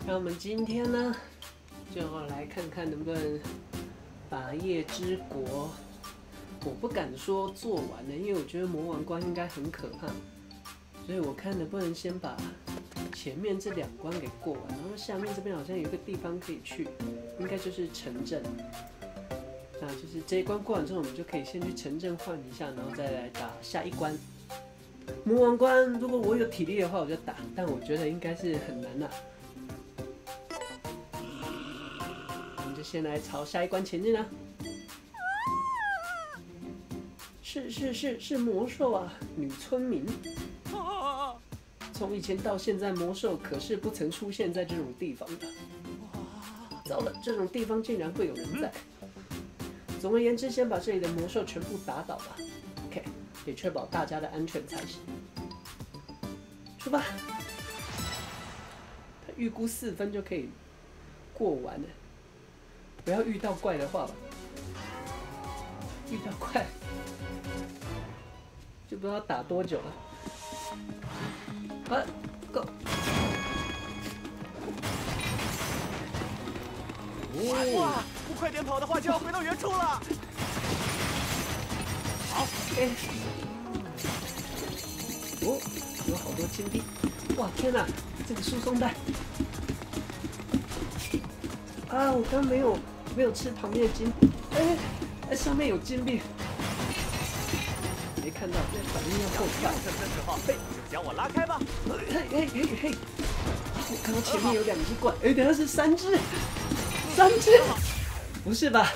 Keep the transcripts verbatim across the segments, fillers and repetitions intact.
那我们今天呢，就来看看能不能把夜之国，我不敢说做完了，因为我觉得魔王关应该很可怕，所以我看能不能先把前面这两关给过完，然后下面这边好像有一个地方可以去，应该就是城镇。那就是这一关过完之后，我们就可以先去城镇换一下，然后再来打下一关。魔王关，如果我有体力的话，我就打，但我觉得应该是很难呐、啊。我们就先来朝下一关前进啊！是是是是魔兽啊，女村民。从以前到现在，魔兽可是不曾出现在这种地方的。糟了，这种地方竟然会有人在。总而言之，先把这里的魔兽全部打倒吧。OK， 也确保大家的安全才行。出发！他预估四分就可以过完了，不要遇到怪的话吧。遇到怪就不知道打多久了。啊 ，Go！ 哇，不快点跑的话就要回到原处了。好， 哎，哦，有好多金币！哇，天哪，这个输送带！啊，我刚没有没有吃旁边的金，哎，哎，上面有金币，没看到，这反应要够快。 这的时候，嘿，就将我拉开吧。 嘿嘿嘿嘿，我看到前面有两只怪，哎，等下是三只，三只，不是吧？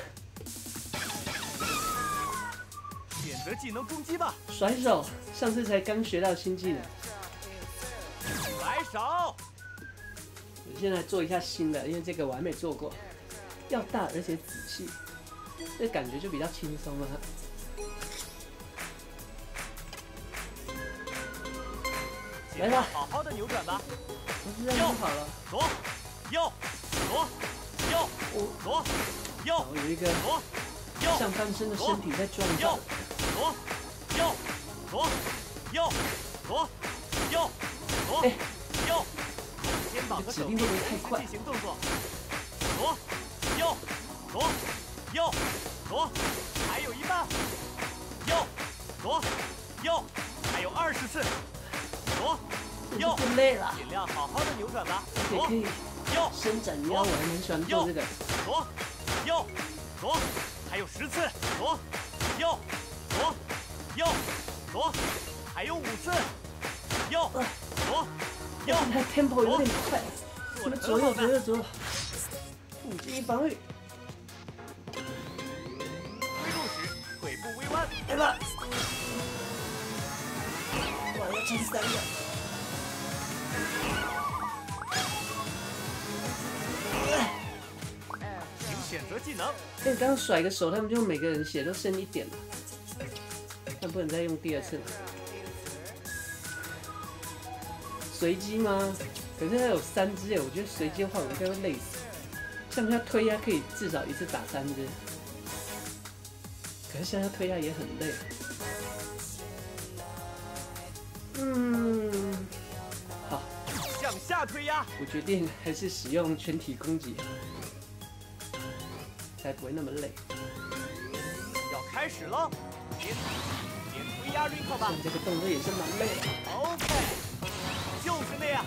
选择技能攻击吧。 甩手，上次才刚学到新技能。 甩手。 我现在做一下新的，因为这个我还没做过，要大而且仔细，这感觉就比较轻松了。来吧， 好好的扭转吧。 我是这样就好了。 左，右，左，右，左，右。 然后有一个左，右。 上半身的身体在撞右， 到。 左，右，左，右，左，右，左， 哎， 右。肩膀和手臂进行动作。左，右，左，右，左，还有一半。右，左，右，还有二十次。左，右， 累了， 尽量好好的扭转吧。 也可以右， 伸展腰，我还蛮喜欢做这个。 左，右，左，还有十次。左，右，左，右，左，还有五次。右，左，右。 他 tempo 有点快，什么左右左右左右，五级防御。 推入时腿部微弯。 来吧。哇，要进三个。 请选择技能。 哎，刚刚甩个手，他们就每个人血都剩一点了，但不能再用第二次了。随机吗？可是它有三只哎，我觉得随机的话我应该会累死。像它推压可以至少一次打三只，可是像它推压也很累。嗯，好， 向下推压。 我决定还是使用全体攻击，才不会那么累。 要开始了，先先推压 Rico 吧。 这个动作也是蛮累的。 OK， 就是那样。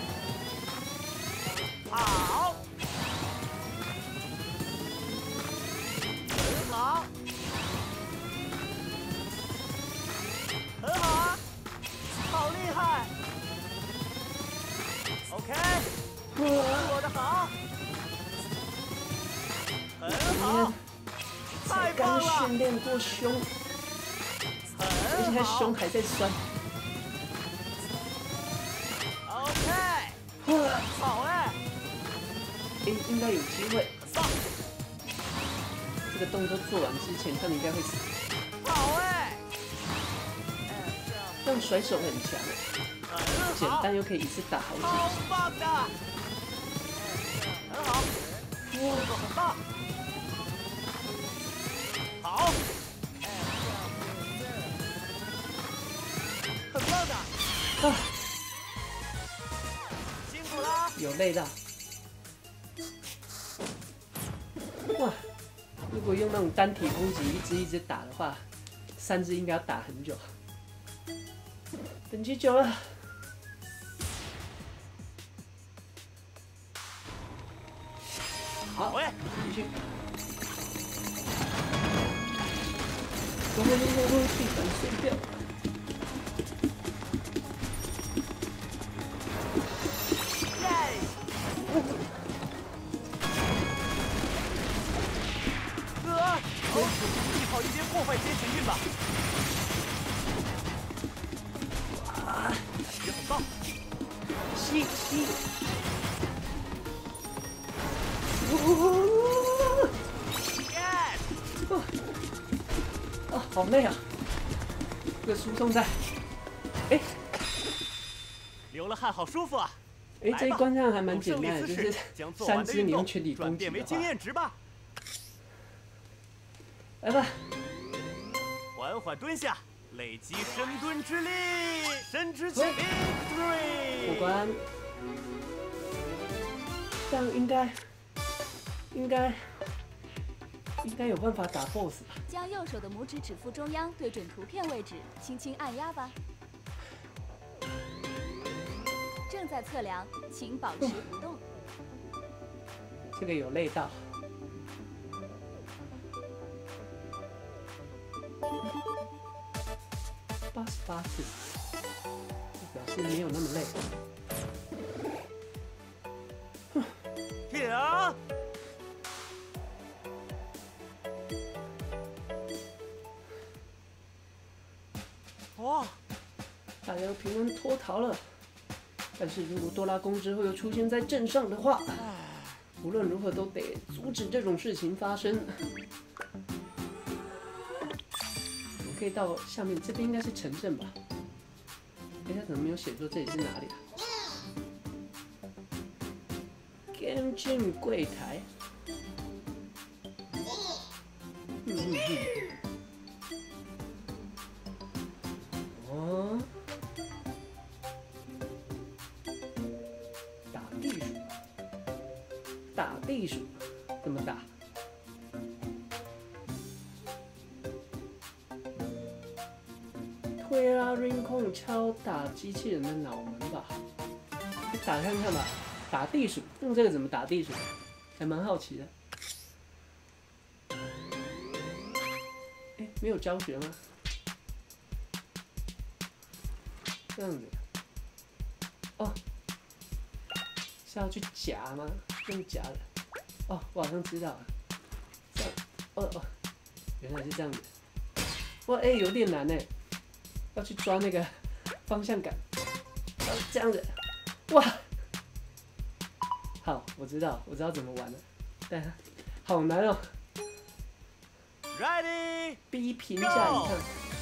好，很好，很好啊，好厉害。OK， 做得好，很好，太棒刚了， 训练过胸，而且他胸还在酸。 OK， 好哎， 哎，应该有机会。这个动作做完之前，他们应该会死。 好哎， 这样甩手很强哎，简单又可以一次打好几好只。 棒的，很好，动作很棒，好，很棒的， 啊， 辛苦啦， 有累到。 如果用那种单体攻击，一直一直打的话，三只应该要打很久。等级久了。好，继续。我们用空气粉碎掉。 好一些破坏些行运吧。 哇， 也很棒。 吸吸。哦，哦，好累啊！这个输送带，哎， 流了汗好舒服啊！ 哎，这一关上还蛮简单的，就是三只你用全体攻击的话。来吧。 缓缓蹲下，累积深蹲之力，深之起 victory。 过关，这样应该，应该，应该有办法打 boss 吧？ 将右手的拇指指腹中央对准图片位置，轻轻按压吧。正在测量，请保持不动。 这个有累到。八十八次，表示没有那么累。 停！哇！ 大家都平安脱逃了。但是如果多拉宫之后又出现在镇上的话，无论如何都得阻止这种事情发生。可以到下面，这边应该是城镇吧？哎，他怎么没有写作这里是哪里啊 ？Game Jam 柜台。嗯嗯嗯。哦。打地鼠。打地鼠，怎么打？推拉 ring 控敲打机器人的脑门吧，打看看吧。打地鼠，用这个怎么打地鼠？还蛮好奇的。哎，没有教学吗？这样子。哦，是要去夹吗？用夹的。哦，我好像知道了。这样，哦哦，原来是这样子。哇，哎，有点难哎。要去抓那个方向感，要这样子，哇！好，我知道，我知道怎么玩了，但好难哦。 Ready， 逼平下一趟，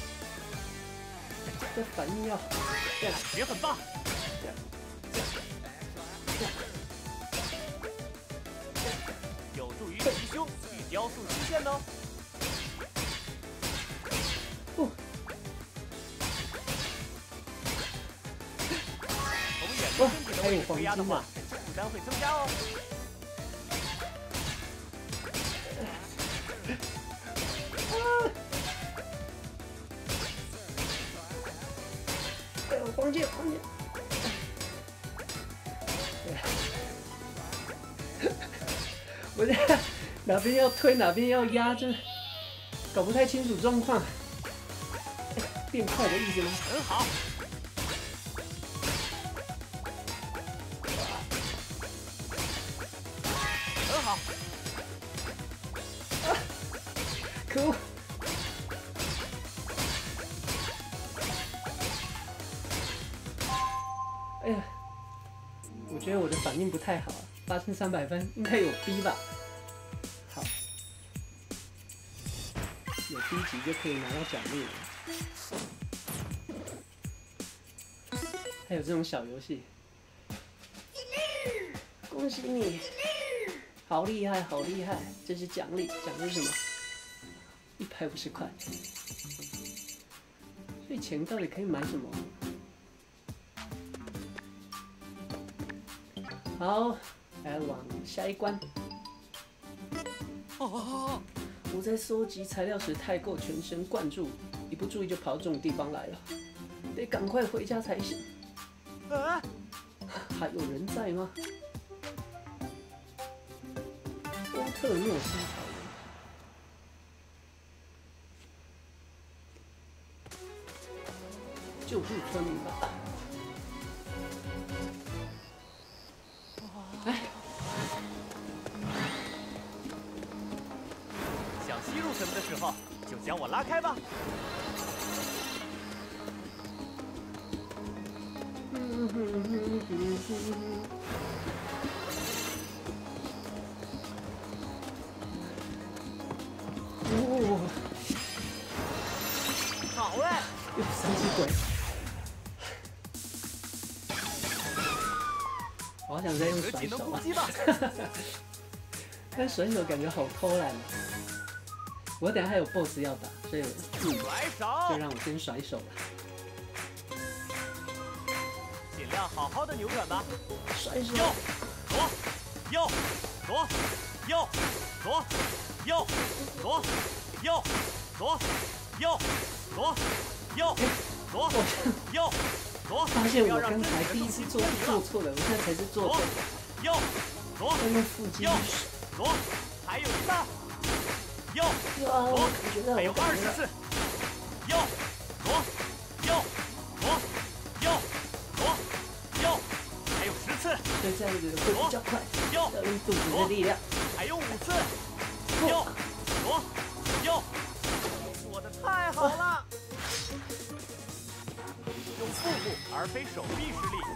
这反应要这样， 也很棒。 这样，这样，这样， 有助于提胸与雕塑曲线哦。 哦。哇，还有黄金的， 负担会增加哦。 哎呦，黄金，黄金！我这哪边要推，哪边要压，这搞不太清楚状况。哎，变快的意思吗？ 很好。好， 啊！可恶！哎呀，我觉得我的反应不太好，八千三百分应该有 B 吧？好，有 B 级就可以拿到奖励了。还有这种小游戏，恭喜你！好厉害，好厉害！这是奖励，奖励什么？一百五十块。所以钱到底可以买什么？好，来往下一关。 哦， 我在收集材料时太过全神贯注，一不注意就跑到这种地方来了，得赶快回家才行。 啊！ 还有人在吗？波特诺斯草原，救助村民吧。哎， 想吸入什么的时候，就将我拉开吧。 嗯哼哼哼哼。哦， 好嘞！ 有三只鬼，我好想再用甩手啊！但甩手感觉好偷懒啊！我等下还有 B O S S 要打，所以嗯， 甩手， 就让我先甩手了。 尽量好好的扭转吧。 甩手， 右，左，右，左，右，左，右，左，右，左，右，左，右，左，右，左。 发现我刚才第一次做做错了，我现在才是做对的。 右，左， 要用腹肌。 右，左，还有一半。右， 左，感觉到还有二十次。右，左，右，左，右，左，右，还有十次。 所以这样子会比较快，要用肚子的力量。 还有五次。右，左，右，做的太好了。用腹部而非手臂施力。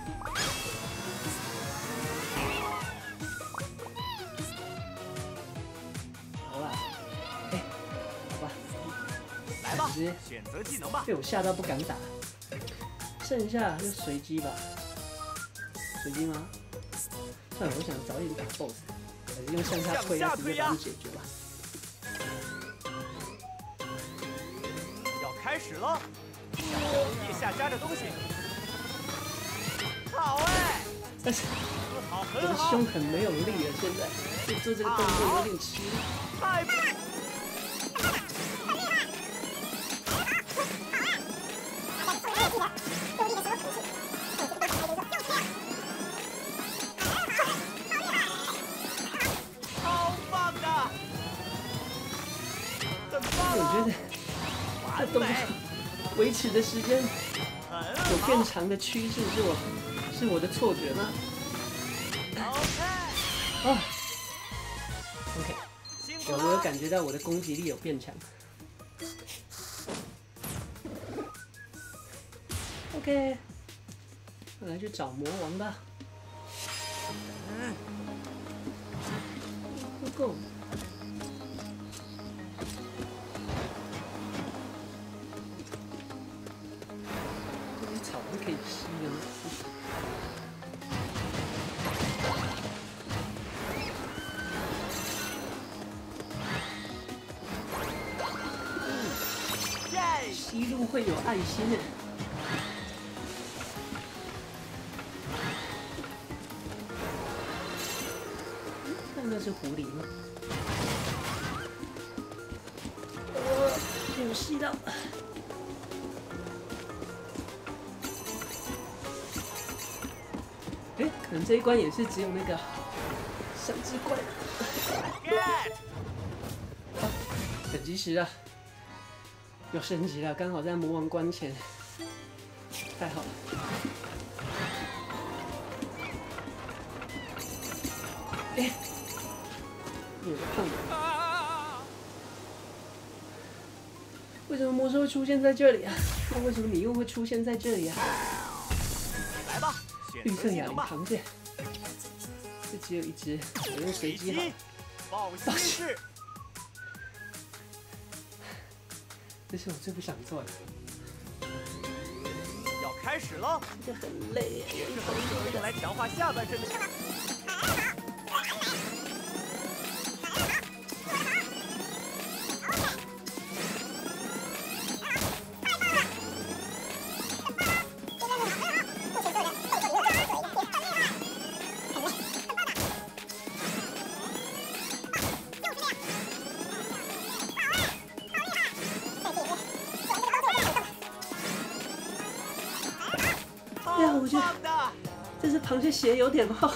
好吧，哎，好吧， 来吧，选择技能吧。 被我吓到不敢打，剩下就随机吧。随机吗？算了，我想早一点打 B O S S， 还是用向下推压直接把它解决吧。 要开始了，腋下夹着东西。好哎， 但是很好我的很好。 胸很没有力了，现在就做这个动作有点吃力。 太棒！超棒的！很棒！ 我觉得这动作维持的时间有变长的趋势，是我是我的错觉吗？ OK， 啊 ，OK， 有我有感觉到我的攻击力有变强。OK， 我来去找魔王吧。 嗯， 不够。这些草是可以吸的吗？吸入会有爱心的。那那是狐狸吗？呃，有吸到。哎，可能这一关也是只有那个三只怪。啊，等级十啊！又升级了，刚好在魔王关前，太好了！哎，有个胖的，为什么魔兽会出现在这里啊？那为什么你又会出现在这里啊？ 来吧， 绿色哑铃螃蟹，这只有一只，我用随机好了。 暴吸式。 这是我最不想做的。 要开始了， 这很累， 也是很适合用来强化下半身的。 对啊，我觉得棒的！ 这只螃蟹血有点厚，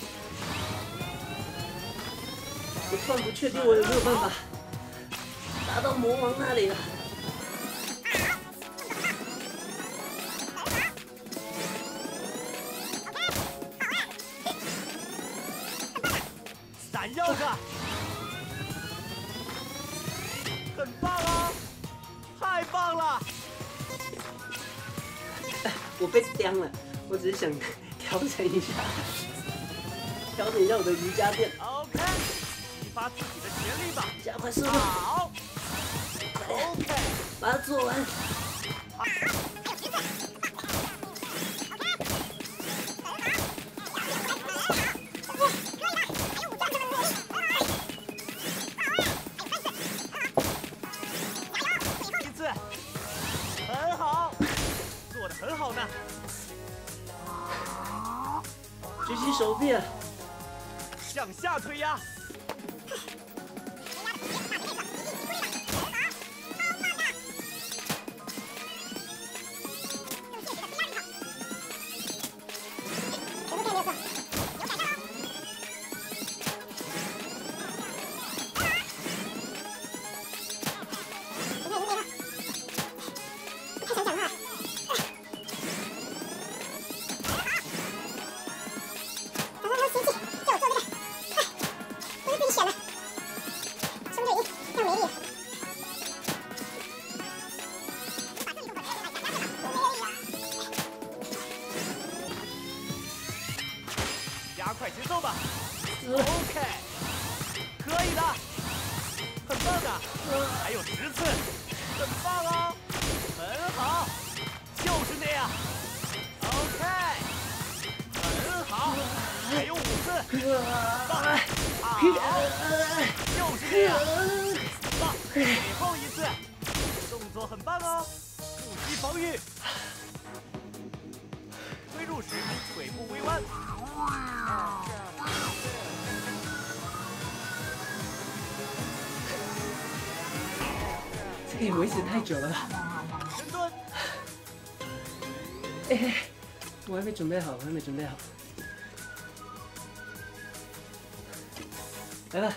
我突然不确定我有没有办法达到魔王那里了。 闪耀着，很棒啊！太棒了！ 我被刁了，我只是想调整一下，调整一下我的瑜伽垫， OK， 激发自己的潜力吧！ 加快速度， 好 ，OK， 把它做完。 一次，很好，做得很好呢。 举起手臂了， 向下推压，加快节奏吧。OK， 可以的，很棒的，还有十次，很棒哦，很好，就是那样。OK， 很好，还有五次，棒，好，就是这样，棒，最后一次，动作很棒哦，腹肌防御，推入时腿部微弯。 这个也维持太久了。 深蹲， 哎，我还没准备好，我还没准备好。来吧，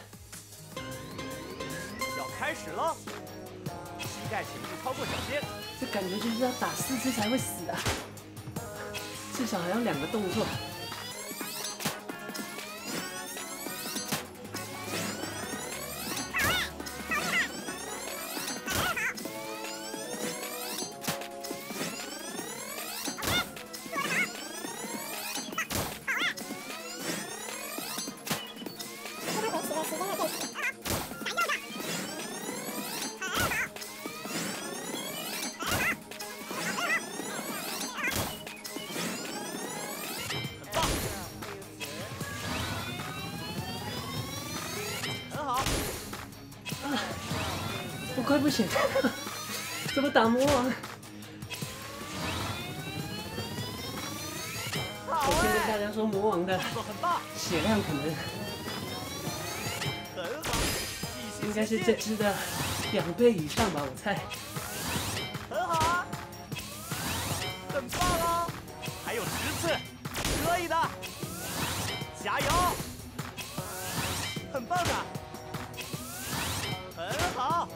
要开始了，膝盖请不超过脚尖。 这感觉就是要打四次才会死啊！至少还要两个动作。我快不行了，怎么打魔王？我先跟大家说，魔王的血量可能应该是这只的两倍以上吧，我猜。 很好啊，很棒哦，还有十次，可以的，加油，很棒的。很好，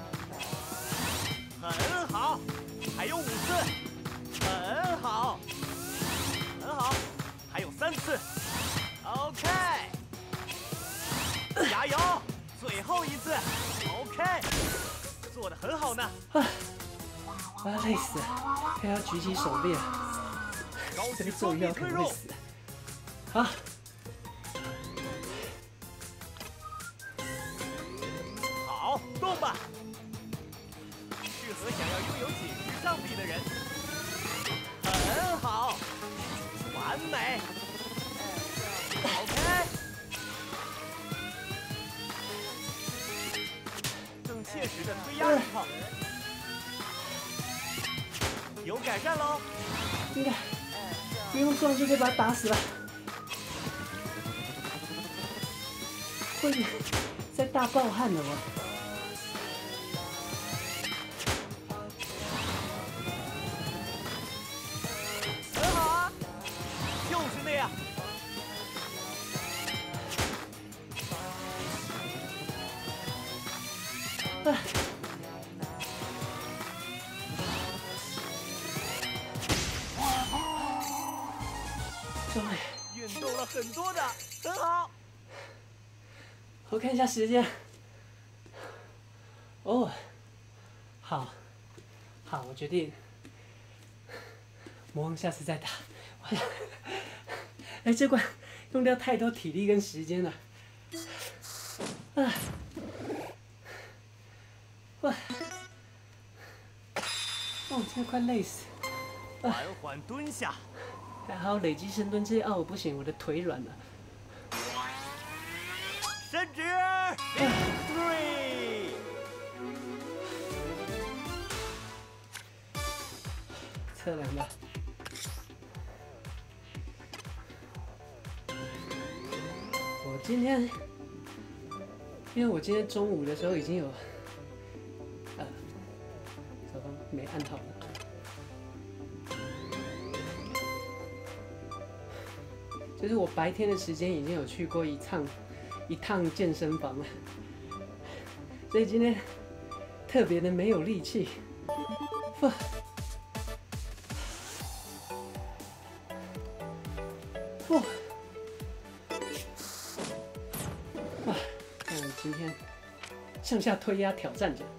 很好，还有五次，很好，很好，还有三次 ，OK， 加油，最后一次 ，OK， 做得很好呢。 啊，我要累死了，快要举起手臂了，这个重要可能会死。好。 好，动吧！适合想要拥有紧实上臂的人。很好，完美。OK， 更切实的推压一套，有改善喽。 应该不用撞就可以把他打死了。会在大暴汗了吗？ 很好啊， 啊！终于运动了很多的，很好。 我看一下时间。哦，好，好，我决定，魔王下次再打。我想，哎，这关用掉太多体力跟时间了。啊，哇，哦，真的快累死。 缓缓蹲下。 还好累积深蹲这些，哦，不行，我的腿软了。 伸直 ，three。 测量吧。我今天，因为我今天中午的时候已经有，呃，手方没按好了。就是我白天的时间已经有去过一趟一趟健身房了，所以今天特别的没有力气。哇！哇！哇！那我们今天向下推压挑战者。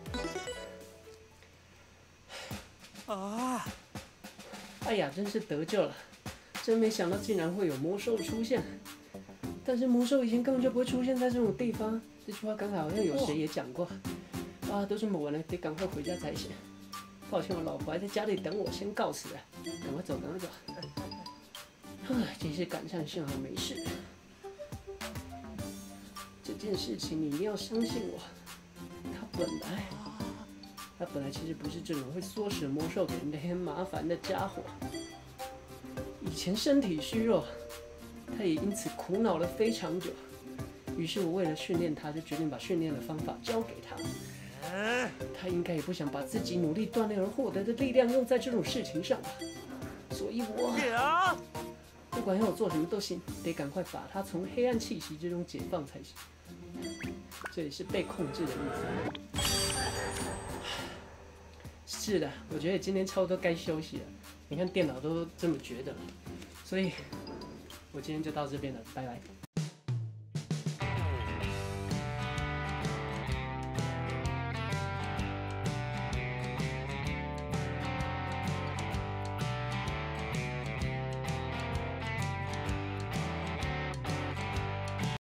啊！ 哎呀，真是得救了！真没想到竟然会有魔兽出现，但是魔兽以前根本就不会出现在这种地方。这句话刚才好像有谁也讲过。啊，都这么晚了，得赶快回家才行。抱歉，我老婆还在家里等我，先告辞了，赶快走，赶快走。唉，真是赶上，幸好没事。这件事情你一定要相信我，他本来，他本来其实不是这种会唆使魔兽给人添麻烦的家伙。以前身体虚弱，他也因此苦恼了非常久。于是我为了训练他，就决定把训练的方法教给他。他应该也不想把自己努力锻炼而获得的力量用在这种事情上吧。所以我不管要我做什么都行，得赶快把他从黑暗气息之中解放才行。这也是被控制的意思。是的，我觉得今天差不多该休息了。你看电脑都这么觉得了，所以我今天就到这边了，拜拜。